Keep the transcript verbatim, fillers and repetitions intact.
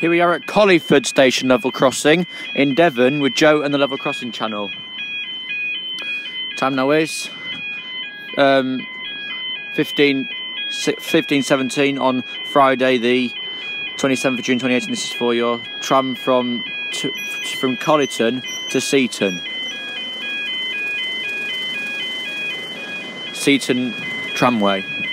Here we are at Colyford Station Level Crossing in Devon with Joe and the Level Crossing channel. Time now is um, fifteen seventeen on Friday the twenty-seventh of June twenty eighteen. This is for your tram from, to, from Colyford to Seaton. Seaton tramway.